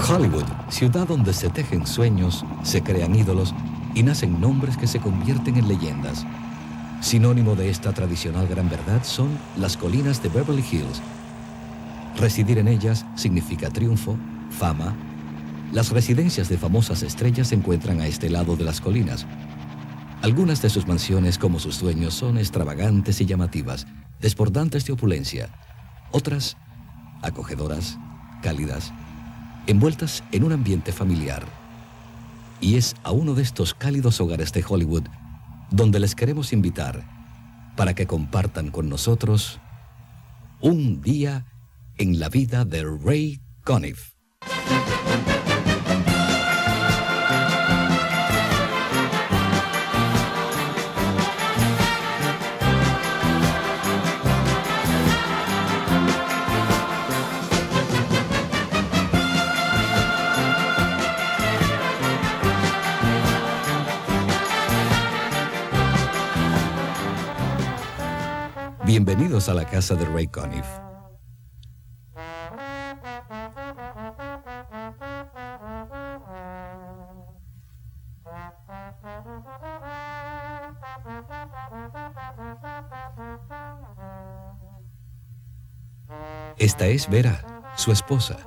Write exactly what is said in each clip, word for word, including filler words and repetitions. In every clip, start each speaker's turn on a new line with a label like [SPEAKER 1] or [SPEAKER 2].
[SPEAKER 1] Hollywood, ciudad donde se tejen sueños, se crean ídolos y nacen nombres que se convierten en leyendas. Sinónimo de esta tradicional gran verdad son las colinas de Beverly Hills. Residir en ellas significa triunfo, fama. Las residencias de famosas estrellas se encuentran a este lado de las colinas. Algunas de sus mansiones, como sus dueños, son extravagantes y llamativas, desbordantes de opulencia. Otras, acogedoras, cálidas, envueltas en un ambiente familiar. Y es a uno de estos cálidos hogares de Hollywood donde les queremos invitar para que compartan con nosotros un día en la vida de Ray Conniff. Bienvenidos a la casa de Ray Conniff. Esta es Vera, su esposa.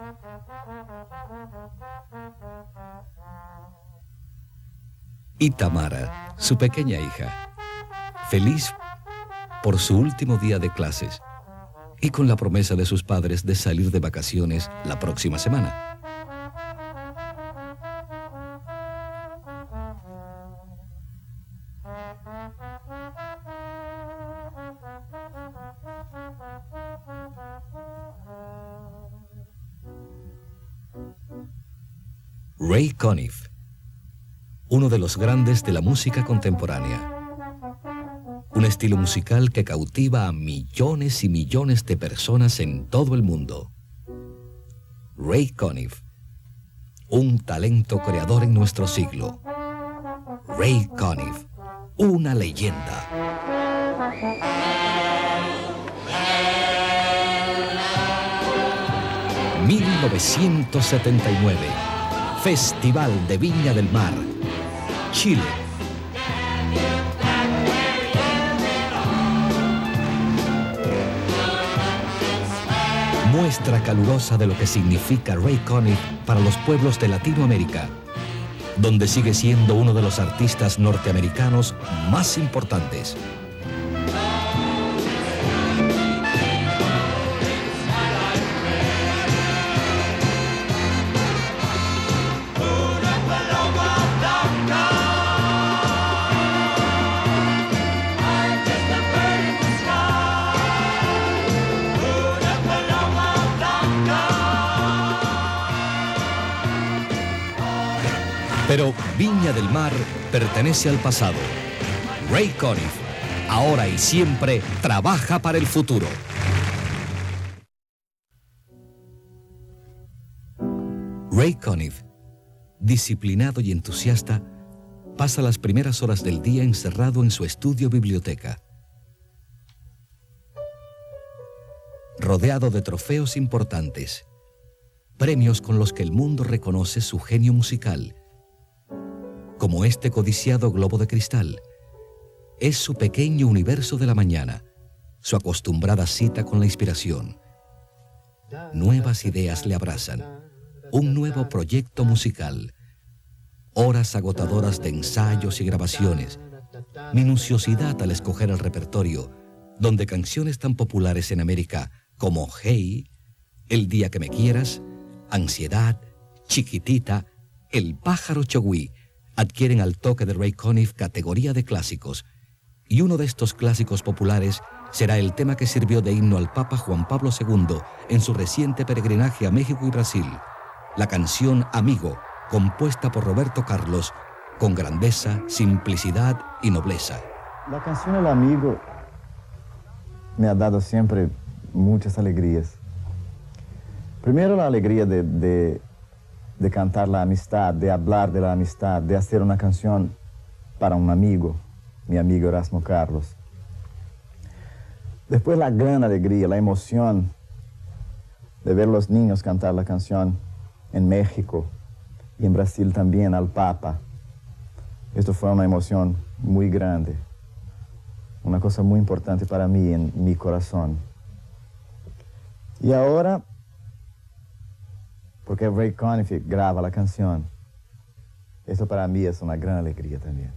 [SPEAKER 1] Y Tamara, su pequeña hija, feliz por su último día de clases y con la promesa de sus padres de salir de vacaciones la próxima semana. Ray Conniff, uno de los grandes de la música contemporánea. Un estilo musical que cautiva a millones y millones de personas en todo el mundo. Ray Conniff, un talento creador en nuestro siglo. Ray Conniff, una leyenda. mil novecientos setenta y nueve, Festival de Viña del Mar, Chile. Muestra calurosa de lo que significa Ray Conniff para los pueblos de Latinoamérica, donde sigue siendo uno de los artistas norteamericanos más importantes. Pero Viña del Mar pertenece al pasado. Ray Conniff, ahora y siempre, trabaja para el futuro. Ray Conniff, disciplinado y entusiasta, pasa las primeras horas del día encerrado en su estudio-biblioteca. Rodeado de trofeos importantes, premios con los que el mundo reconoce su genio musical, como este codiciado globo de cristal. Es su pequeño universo de la mañana, su acostumbrada cita con la inspiración. Nuevas ideas le abrazan, un nuevo proyecto musical, horas agotadoras de ensayos y grabaciones, minuciosidad al escoger el repertorio, donde canciones tan populares en América como Hey, El día que me quieras, Ansiedad, Chiquitita, El pájaro chogüí, adquieren al toque de Ray Conniff categoría de clásicos, y uno de estos clásicos populares será el tema que sirvió de himno al Papa Juan Pablo segundo en su reciente peregrinaje a México y Brasil, la canción Amigo, compuesta por Roberto Carlos, con grandeza, simplicidad y nobleza.
[SPEAKER 2] La canción El Amigo me ha dado siempre muchas alegrías. Primero la alegría de... de de cantar la amistad, de hablar de la amistad, de hacer una canción para un amigo, mi amigo Erasmo Carlos. Después la gran alegría, la emoción de ver los niños cantar la canción en México y en Brasil también al Papa. Esto fue una emoción muy grande, una cosa muy importante para mí en mi corazón. Y ahora, porque Ray Conniff graba la canción, esto para mí es una gran alegría también.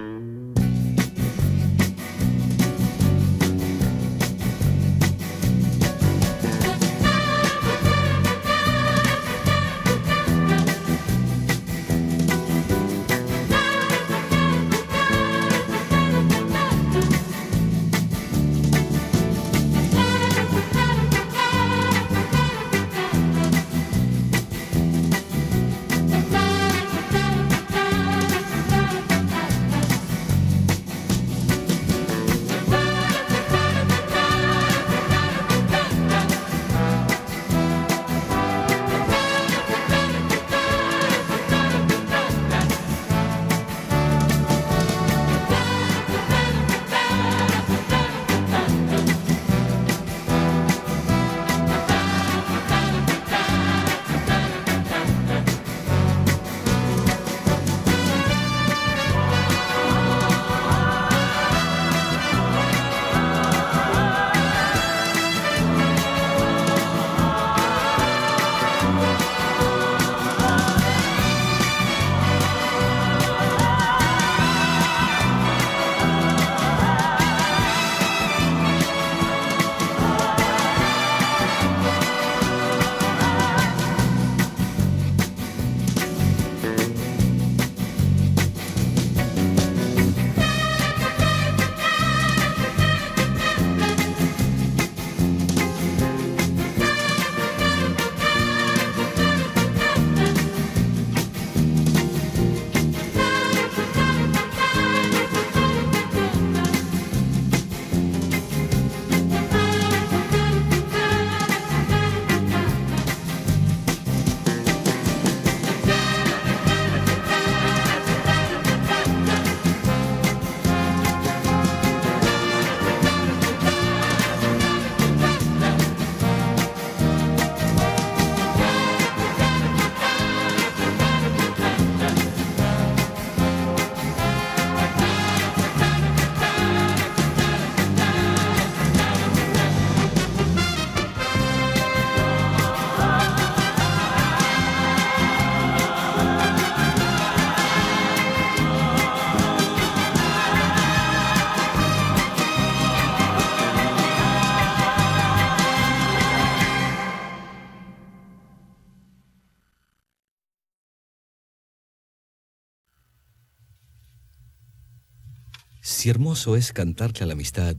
[SPEAKER 1] Si hermoso es cantarle a la amistad,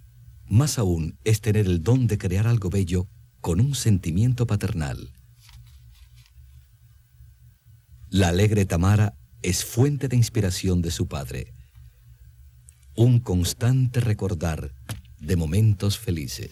[SPEAKER 1] más aún es tener el don de crear algo bello con un sentimiento paternal. La alegre Tamara es fuente de inspiración de su padre, un constante recordar de momentos felices.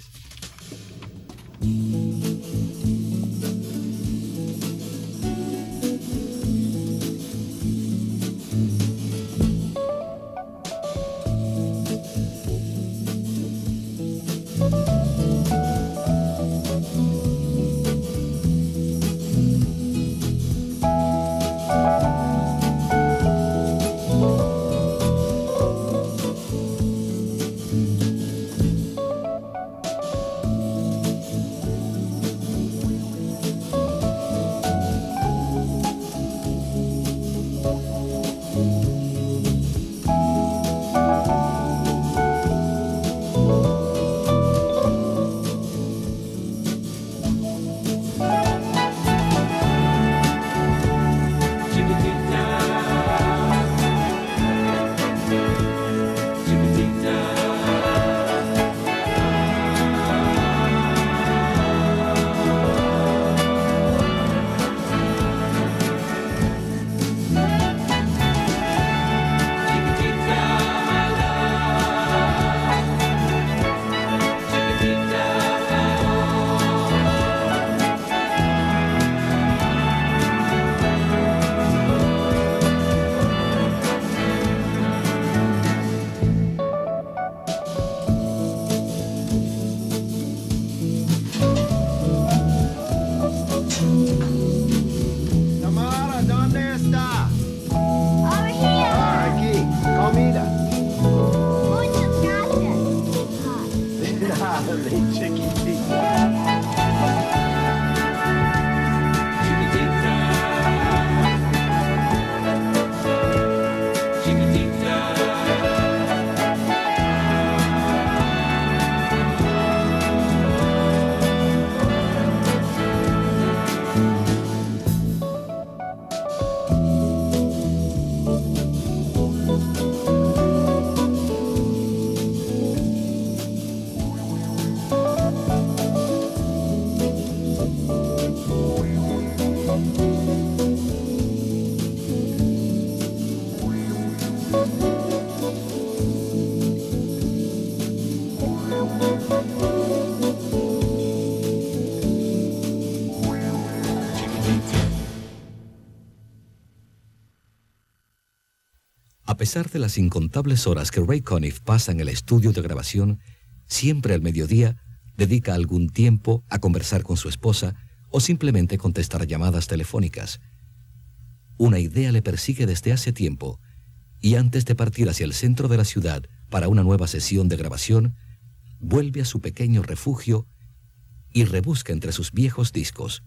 [SPEAKER 1] A pesar de las incontables horas que Ray Conniff pasa en el estudio de grabación, siempre al mediodía dedica algún tiempo a conversar con su esposa o simplemente contestar llamadas telefónicas. Una idea le persigue desde hace tiempo, y antes de partir hacia el centro de la ciudad para una nueva sesión de grabación, vuelve a su pequeño refugio y rebusca entre sus viejos discos.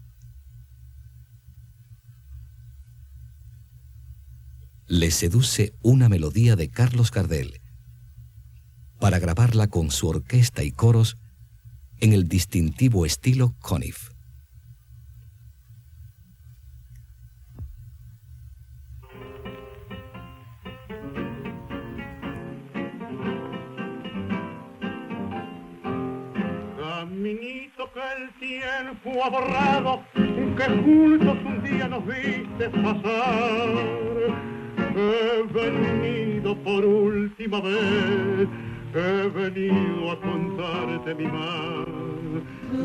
[SPEAKER 1] Le seduce una melodía de Carlos Gardel para grabarla con su orquesta y coros en el distintivo estilo Conniff.
[SPEAKER 3] Caminito que el tiempo ha borrado, que juntos un día nos viste pasar. He venido por última vez, he venido a contarte mi mal.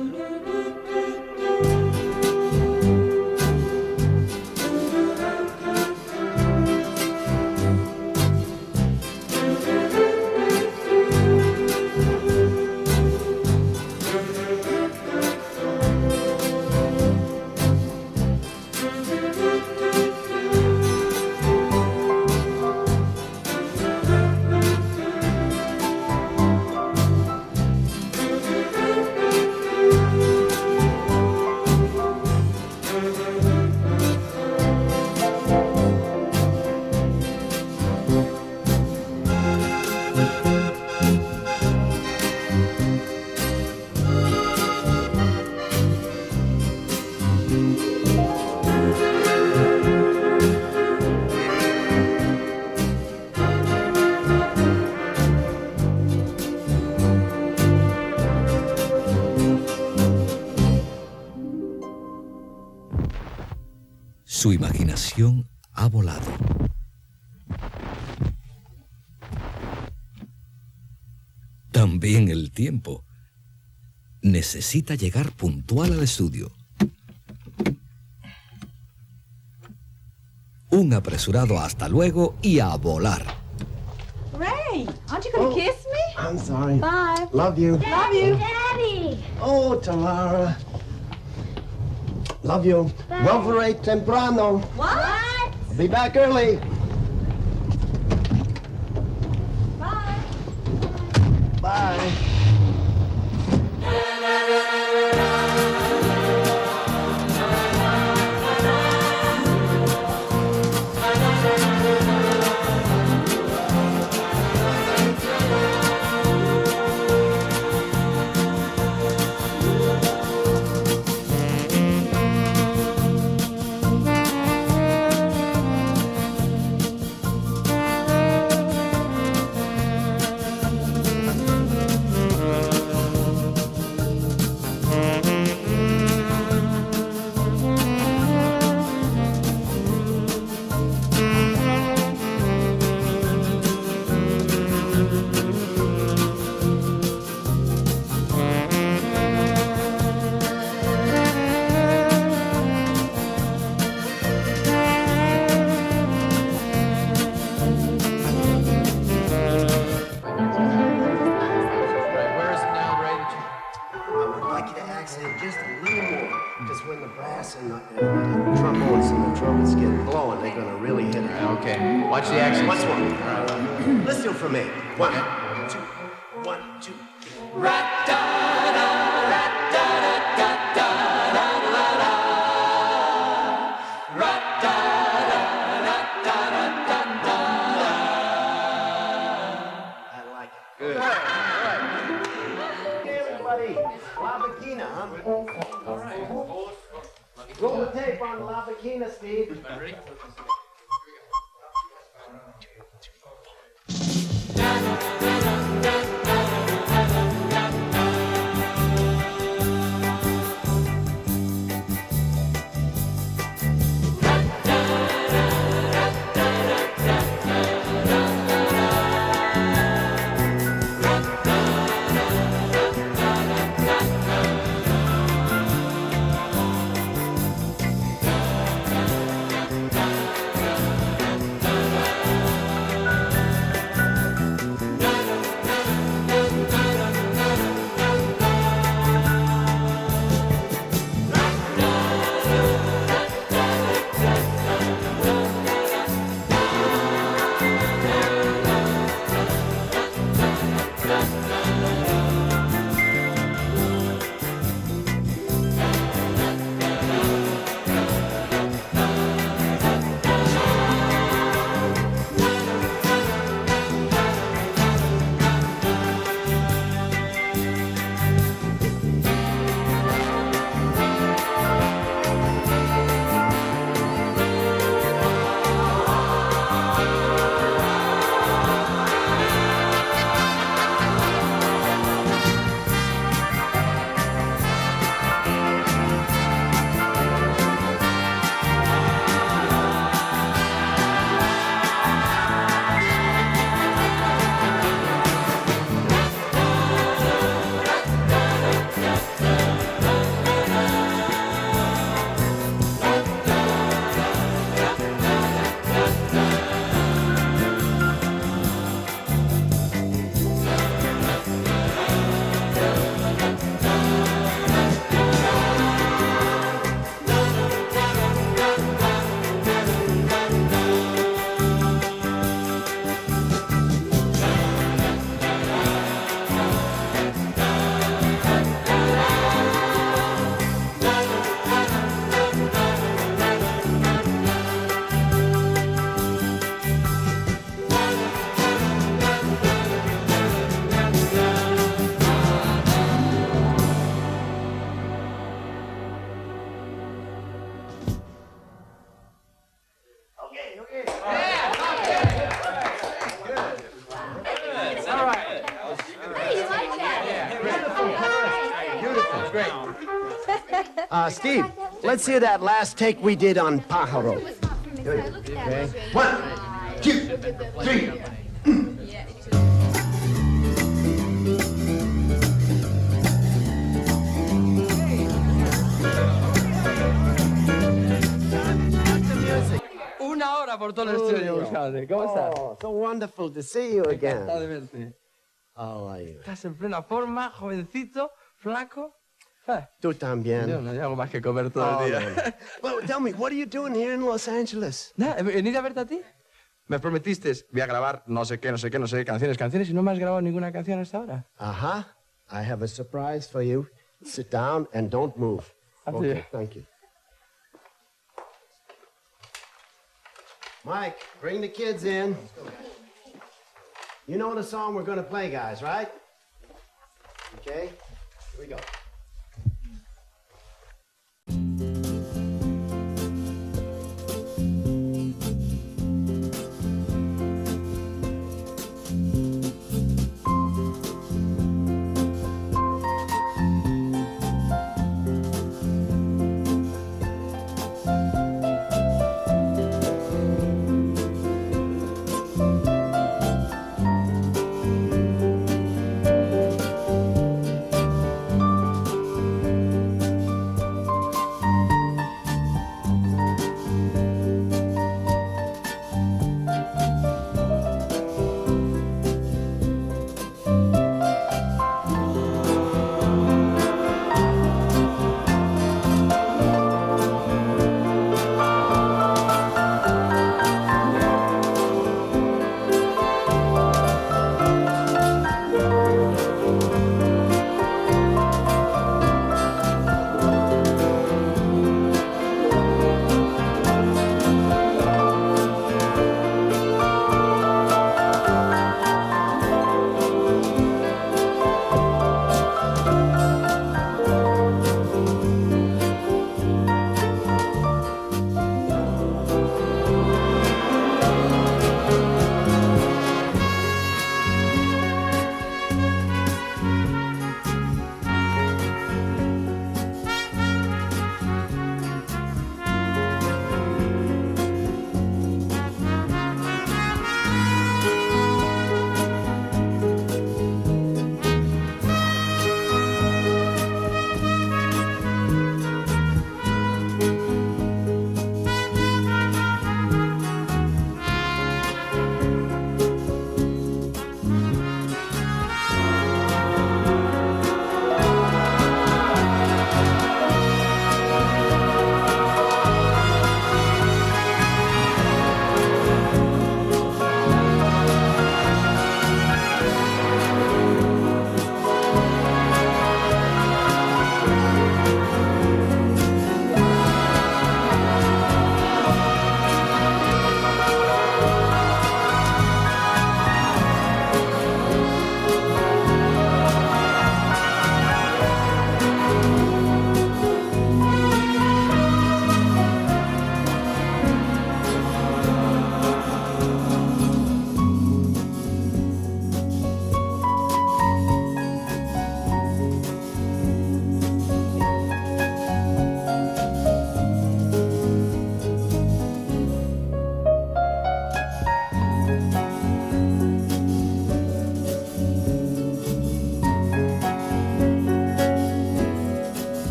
[SPEAKER 1] Su imaginación ha volado. También el tiempo. Necesita llegar puntual al estudio. Un apresurado hasta luego y a volar.
[SPEAKER 4] Ray, aren't you going to
[SPEAKER 5] Oh,
[SPEAKER 4] kiss me?
[SPEAKER 5] I'm sorry.
[SPEAKER 4] Bye.
[SPEAKER 5] Love you.
[SPEAKER 4] Love you.
[SPEAKER 6] Daddy!
[SPEAKER 5] Oh, Tamara. Love you.
[SPEAKER 6] Bye.
[SPEAKER 5] Volveré temprano.
[SPEAKER 6] What?
[SPEAKER 5] Be back early.
[SPEAKER 6] Bye.
[SPEAKER 5] Bye.
[SPEAKER 7] Okay. Watch the action.
[SPEAKER 5] What's one? Uh, listen for me. One, two, one, two, three. I like it.
[SPEAKER 7] Good.
[SPEAKER 5] Hey, everybody. La Bikina, huh? All right. Roll the tape on La Bikina, Steve.
[SPEAKER 7] Ready?
[SPEAKER 5] right. Uh, Steve, let's hear that last take we did on Pájaro. Okay. One, two, three.
[SPEAKER 7] Una hora por todo el estudio buscándote. ¿Cómo estás?
[SPEAKER 5] Oh, so wonderful to see you again.
[SPEAKER 7] Encantado de verte.
[SPEAKER 5] How are you?
[SPEAKER 7] Estás en plena forma, jovencito, flaco. Ah,
[SPEAKER 5] Tú también.
[SPEAKER 7] yo no hago más que comer todo
[SPEAKER 5] Oh,
[SPEAKER 7] el
[SPEAKER 5] no,
[SPEAKER 7] día.
[SPEAKER 5] no. Well, tell me, what are you doing here in Los Angeles?
[SPEAKER 7] Nada, he venido a verte a ti. Me prometiste, voy a grabar no sé qué, no sé qué, no sé qué, canciones, canciones, y no me has grabado ninguna canción hasta ahora.
[SPEAKER 5] Uh-huh. I have a surprise for you. Sit down and don't move.
[SPEAKER 7] Así
[SPEAKER 5] Okay,
[SPEAKER 7] es.
[SPEAKER 5] thank you. Mike, bring the kids in. You know the song we're going to play, guys, right? Okay, here we go.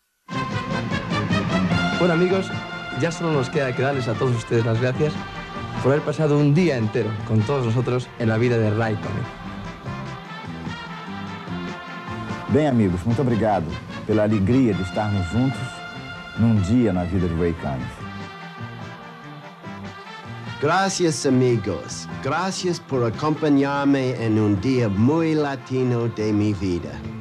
[SPEAKER 7] Bueno, amigos, ya solo nos queda que darles a todos ustedes las gracias por haber pasado un día entero con todos nosotros en la vida de Ray Conniff.
[SPEAKER 2] Bem, amigos, muito obrigado pela alegria de estarmos juntos num dia na vida de Ray Conniff.
[SPEAKER 5] Gracias, amigos. Gracias por acompañarme en un día muy latino de mi vida.